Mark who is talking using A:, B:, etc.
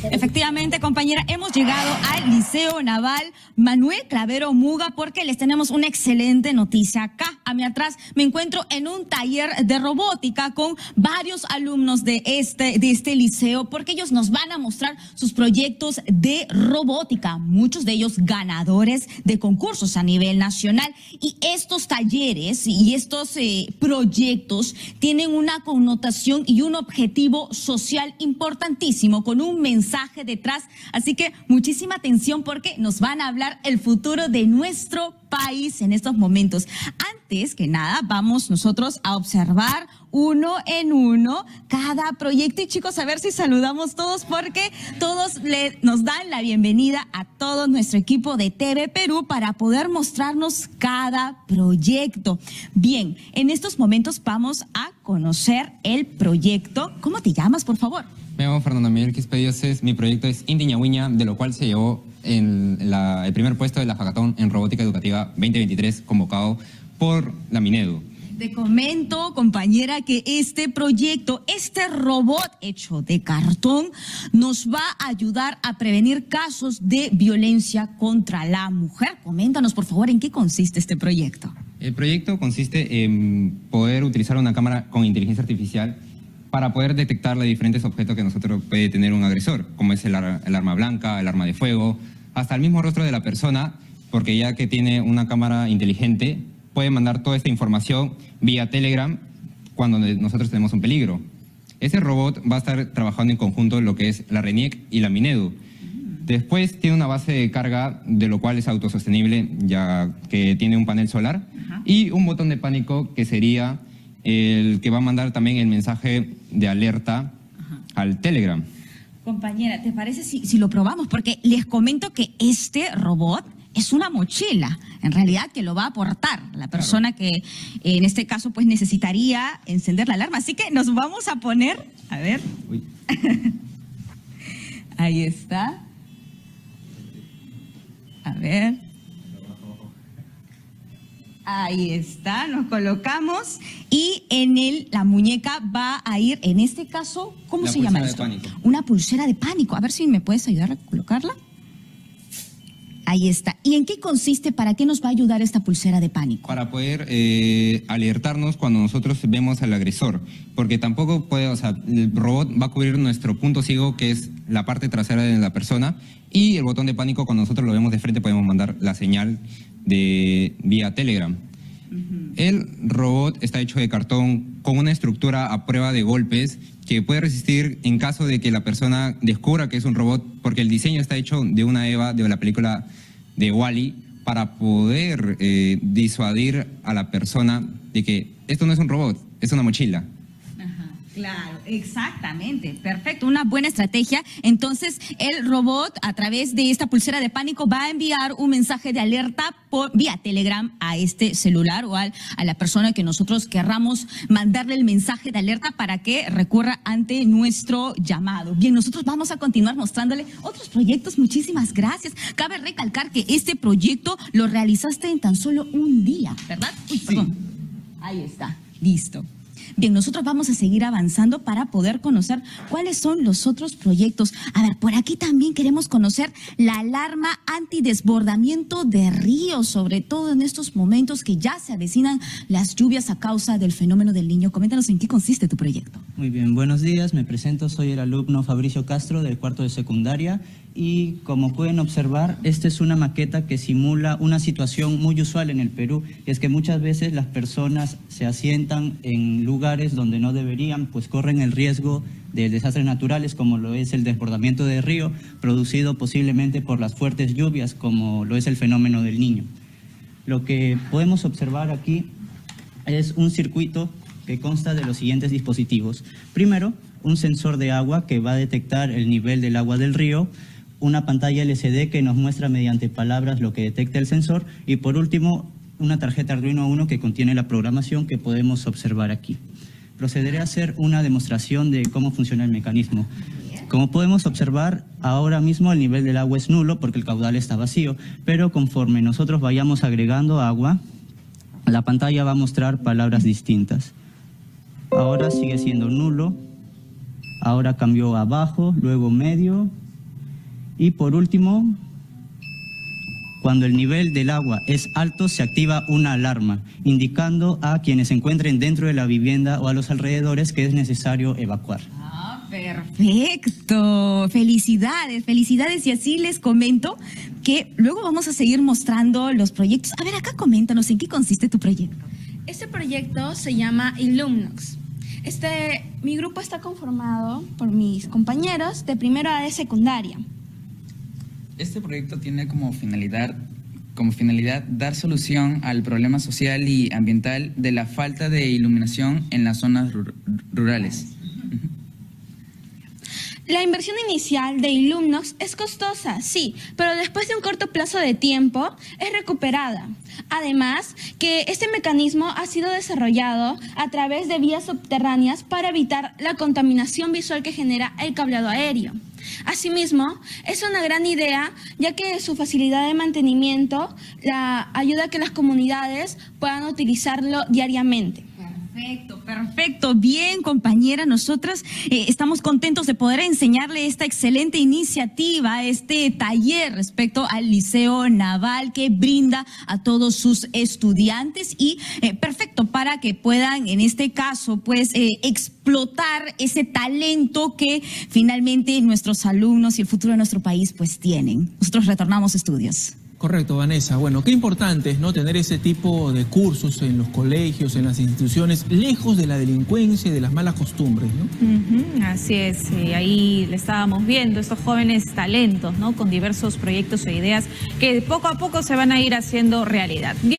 A: Efectivamente, compañera, hemos llegado al Liceo Naval Manuel Clavero Muga porque les tenemos una excelente noticia. Acá, a mi atrás, me encuentro en un taller de robótica con varios alumnos de este liceo porque ellos nos van a mostrar sus proyectos de robótica, muchos de ellos ganadores de concursos a nivel nacional. Y estos talleres y estos proyectos tienen una connotación y un objetivo social importantísimo con un mensaje detrás, así que muchísima atención porque nos van a hablar el futuro de nuestro país en estos momentos. Antes que nada, vamos nosotros a observar uno en uno cada proyecto y chicos, a ver si saludamos todos porque todos nos dan la bienvenida a todo nuestro equipo de TV Perú para poder mostrarnos cada proyecto. Bien, en estos momentos vamos a conocer el proyecto. ¿Cómo te llamas, por favor?
B: Me llamo Fernando Miguel Quispedioses. Mi proyecto es Inti Ñahuiña, de lo cual se llevó el primer puesto de la Hackathon en Robótica Educativa 2023, convocado por la Minedu.
A: Te comento, compañera, que este proyecto, este robot hecho de cartón, nos va a ayudar a prevenir casos de violencia contra la mujer. Coméntanos, por favor, ¿en qué consiste este proyecto?
B: El proyecto consiste en poder utilizar una cámara con inteligencia artificial para poder detectar los diferentes objetos que nosotros puede tener un agresor, como es el arma blanca, el arma de fuego, hasta el mismo rostro de la persona, porque ya que tiene una cámara inteligente, puede mandar toda esta información vía Telegram cuando nosotros tenemos un peligro. Ese robot va a estar trabajando en conjunto lo que es la RENIEC y la Minedu. Después tiene una base de carga, de lo cual es autosostenible, ya que tiene un panel solar, y un botón de pánico que sería el que va a mandar también el mensaje de alerta al Telegram.
A: Compañera, ¿te parece si lo probamos? Porque les comento que este robot es una mochila, en realidad, que lo va a aportar la persona que en este caso pues necesitaría encender la alarma. Así que nos vamos a poner, a ver, ahí está, a ver, ahí está, nos colocamos y en la muñeca va a ir, en este caso, ¿cómo se llama esto? Una pulsera de pánico. A ver si me puedes ayudar a colocarla. Ahí está. ¿Y en qué consiste? ¿Para qué nos va a ayudar esta pulsera de pánico?
B: Para poder alertarnos cuando nosotros vemos al agresor, porque tampoco puede, o sea, el robot va a cubrir nuestro punto ciego, que es la parte trasera de la persona, y el botón de pánico, cuando nosotros lo vemos de frente, podemos mandar la señal vía Telegram. El robot está hecho de cartón con una estructura a prueba de golpes que puede resistir en caso de que la persona descubra que es un robot, porque el diseño está hecho de una EVA de la película de Wall-E para poder disuadir a la persona de que esto no es un robot, es una mochila.
A: Claro, exactamente, perfecto, una buena estrategia. Entonces, el robot, a través de esta pulsera de pánico, va a enviar un mensaje de alerta vía Telegram a este celular o a la persona que nosotros querramos mandarle el mensaje de alerta para que recurra ante nuestro llamado. Bien, nosotros vamos a continuar mostrándole otros proyectos. Muchísimas gracias. Cabe recalcar que este proyecto lo realizaste en tan solo un día, ¿verdad? Uy, perdón. Ahí está, listo. Bien, nosotros vamos a seguir avanzando para poder conocer cuáles son los otros proyectos. A ver, por aquí también queremos conocer la alarma antidesbordamiento de ríos, sobre todo en estos momentos que ya se avecinan las lluvias a causa del fenómeno del Niño. Coméntanos en qué consiste tu proyecto.
C: Muy bien, buenos días, me presento, soy el alumno Fabricio Castro del cuarto de secundaria y como pueden observar, esta es una maqueta que simula una situación muy usual en el Perú, y es que muchas veces las personas se asientan en lugares donde no deberían, pues corren el riesgo de desastres naturales como lo es el desbordamiento de río, producido posiblemente por las fuertes lluvias como lo es el fenómeno del Niño. Lo que podemos observar aquí es un circuito que consta de los siguientes dispositivos. Primero, un sensor de agua que va a detectar el nivel del agua del río, una pantalla LCD que nos muestra mediante palabras lo que detecta el sensor y por último una tarjeta Arduino Uno que contiene la programación que podemos observar aquí. Procederé a hacer una demostración de cómo funciona el mecanismo. Como podemos observar, ahora mismo el nivel del agua es nulo porque el caudal está vacío, pero conforme nosotros vayamos agregando agua, la pantalla va a mostrar palabras distintas. Ahora sigue siendo nulo, ahora cambió a bajo, luego medio Y por último, cuando el nivel del agua es alto, se activa una alarma, indicando a quienes se encuentren dentro de la vivienda o a los alrededores que es necesario evacuar.
A: Perfecto, felicidades, felicidades. Y así les comento que luego vamos a seguir mostrando los proyectos. A ver, acá coméntanos en qué consiste tu proyecto.
D: Este proyecto se llama Ilumnox. Mi grupo está conformado por mis compañeros de primero A de secundaria.
E: Este proyecto tiene como finalidad dar solución al problema social y ambiental de la falta de iluminación en las zonas rurales.
D: La inversión inicial de Ilumnox es costosa, sí, pero después de un corto plazo de tiempo es recuperada. Además, que este mecanismo ha sido desarrollado a través de vías subterráneas para evitar la contaminación visual que genera el cableado aéreo. Asimismo, es una gran idea, ya que su facilidad de mantenimiento ayuda a que las comunidades puedan utilizarlo diariamente.
A: Perfecto. Bien, compañera, nosotras estamos contentos de poder enseñarle esta excelente iniciativa, este taller respecto al Liceo Naval que brinda a todos sus estudiantes y perfecto para que puedan, en este caso, pues explotar ese talento que finalmente nuestros alumnos y el futuro de nuestro país pues tienen. Nosotros retornamos a estudios.
F: Correcto, Vanessa. Bueno, qué importante es, ¿no?, tener ese tipo de cursos en los colegios, en las instituciones, lejos de la delincuencia y de las malas costumbres, ¿no?
G: Así es, ahí le estábamos viendo estos jóvenes talentos, ¿no?, con diversos proyectos e ideas que poco a poco se van a ir haciendo realidad.